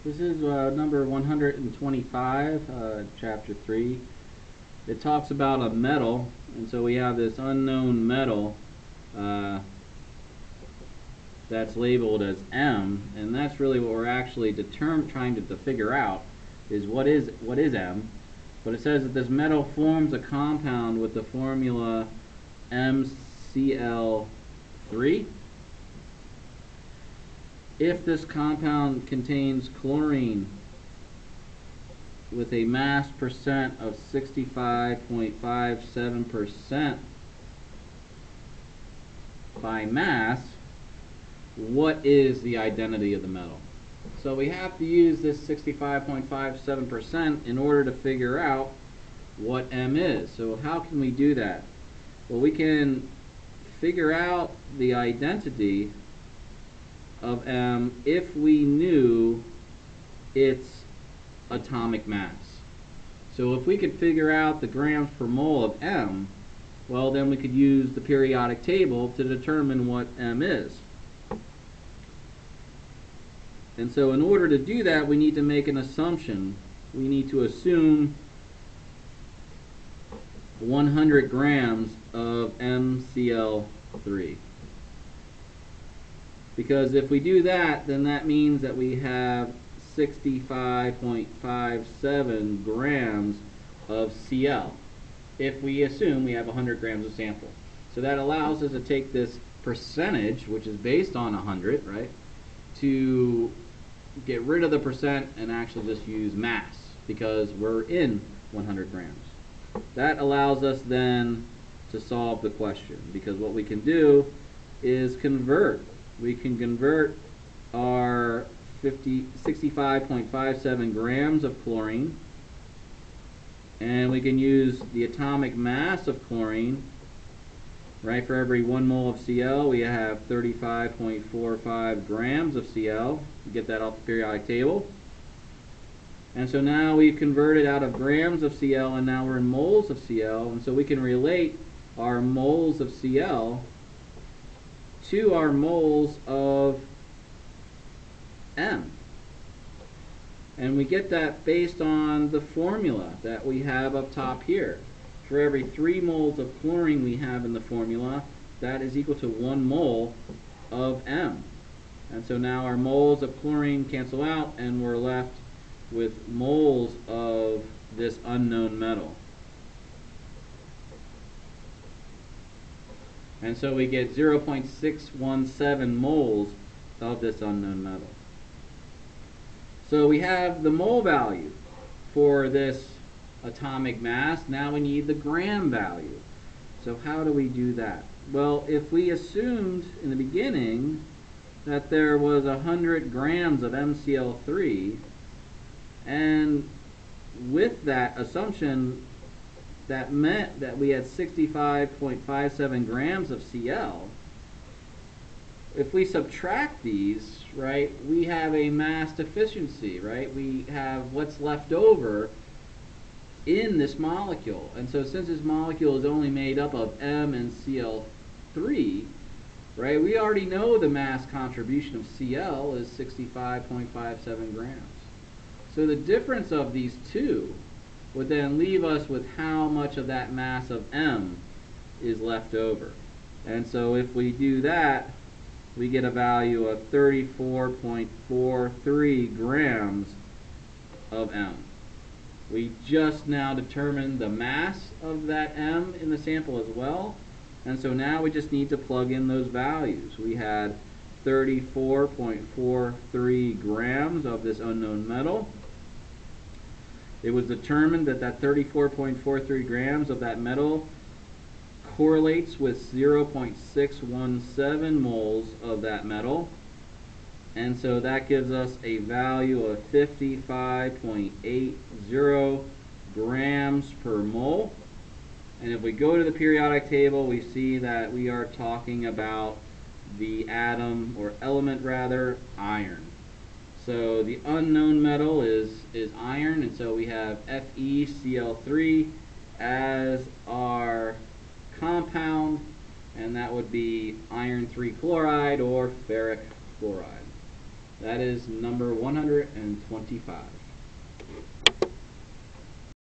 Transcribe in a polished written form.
This is number 125, chapter 3. It talks about a metal, and so we have this unknown metal that's labeled as M, and that's really what we're actually trying to figure out is what is M. But it says that this metal forms a compound with the formula MCl3. If this compound contains chlorine with a mass percent of 65.57% by mass, what is the identity of the metal? So we have to use this 65.57% in order to figure out what M is. So how can we do that? Well, we can figure out the identity of M if we knew its atomic mass. So if we could figure out the grams per mole of M, well, then we could use the periodic table to determine what M is. And so in order to do that, we need to make an assumption. We need to assume 100 grams of MCl3. Because if we do that, then that means that we have 65.57 grams of Cl, if we assume we have 100 grams of sample. So that allows us to take this percentage, which is based on 100, right, to get rid of the percent and actually just use mass, because we're in 100 grams. That allows us then to solve the question, because what we can do is convert. We can convert our 65.57 grams of chlorine, and we can use the atomic mass of chlorine. Right, for every 1 mole of Cl, we have 35.45 grams of Cl. We get that off the periodic table. And so now we've converted out of grams of Cl, and now we're in moles of Cl. And so we can relate our moles of Cl to our moles of M. And we get that based on the formula that we have up top here. For every 3 moles of chlorine we have in the formula, that is equal to 1 mole of M. And so now our moles of chlorine cancel out, and we're left with moles of this unknown metal. And so we get 0.617 moles of this unknown metal. So we have the mole value for this atomic mass. Now we need the gram value. So how do we do that? Well, if we assumed in the beginning that there was 100 grams of MCl3, and with that assumption, that meant that we had 65.57 grams of Cl. If we subtract these, right, we have a mass deficiency, right? We have what's left over in this molecule. And so since this molecule is only made up of M and Cl3, right, we already know the mass contribution of Cl is 65.57 grams. So the difference of these two would then leave us with how much of that mass of M is left over. And so if we do that, we get a value of 34.43 grams of M. We just now determined the mass of that M in the sample as well, and so now we just need to plug in those values. We had 34.43 grams of this unknown metal. It was determined that that 34.43 grams of that metal correlates with 0.617 moles of that metal. And so that gives us a value of 55.80 grams per mole. And if we go to the periodic table, we see that we are talking about the atom, or element rather, iron. So the unknown metal is iron, and so we have FeCl3 as our compound, and that would be iron 3 chloride or ferric chloride. That is number 125.